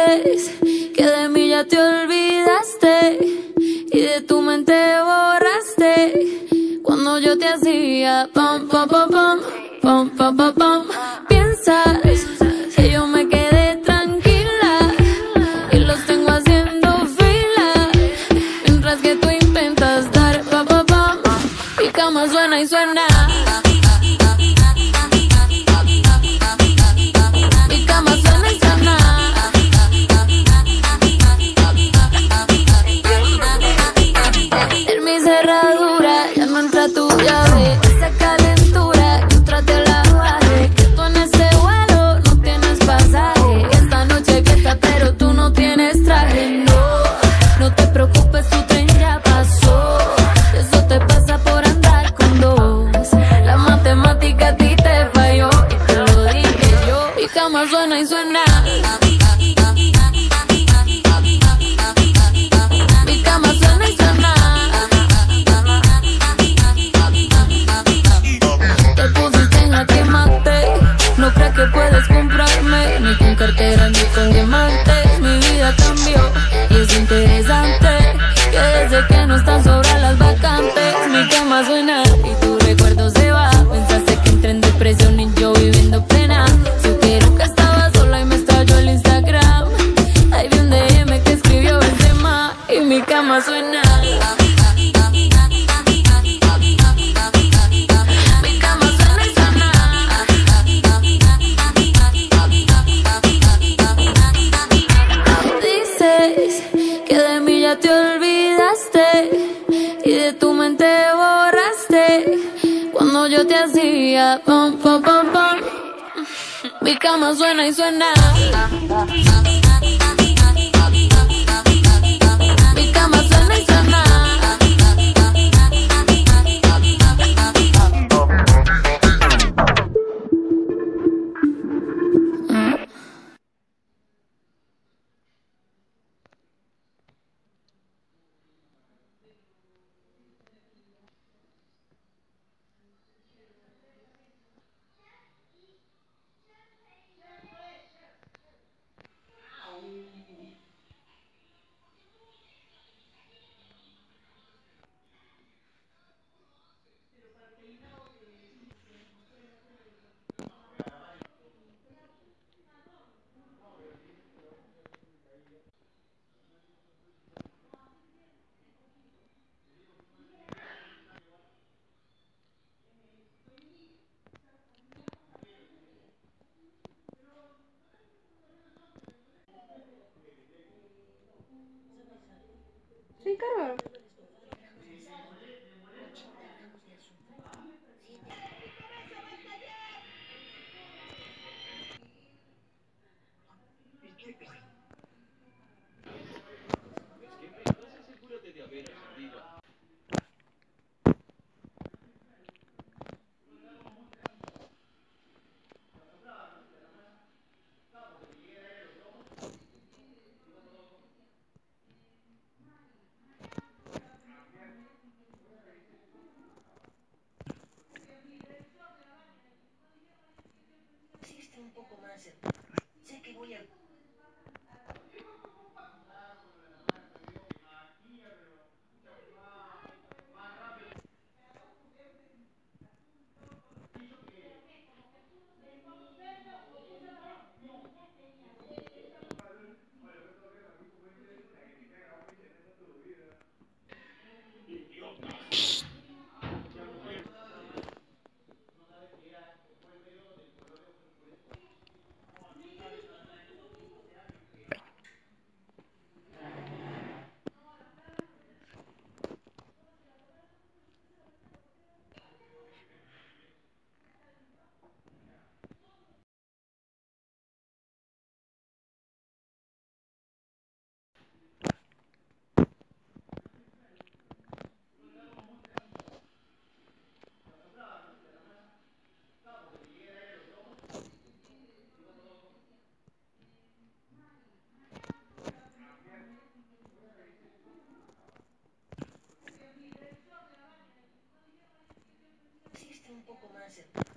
Dices que de mí ya te olvidaste y de tu mente borraste cuando yo te hacía pam, pam, pam, pam, pam, pam, pam, pam. Piensas que yo me quedé tranquila y los tengo haciendo fila mientras que tú intentas dar pam, pam, pam. Mi cama suena y suena. Mi cama suena y suena. En mi cerradura ya no entra tu llave. Esa calentura yo traté la bajé. Que tú en ese vuelo no tienes pasaje. Esta noche fiesta pero tú no tienes traje. No, no te preocupes, tu tren ya pasó. Eso te pasa por andar con dos. La matemática a ti te falló y te lo dije yo. Mi cama suena y suena. Mi cama suena y suena. Te pusiste en jaque mate. No crees que puedes comprarme ni con cartera ni con diamantes. Mi vida cambió y es interesante que desde que no están sobran las vacantes. Mi cama suena y tu recuerdo se va. Pensaste que entré en depresión y yo viviendo plena. Supieron que estaba sola y me estalló el Instagram. Ahí vi un DM que escribió Benzema y mi cama suena. Mi cama suena y suena. Dices que de mí ya te olvidaste y de tu mente borraste cuando yo te hacía pam, pam, pam, pam. Mi cama suena y suena. Mi cama suena y suena. Sí, claro. Existe un poco más. Sé que voy a... Existe un poco más.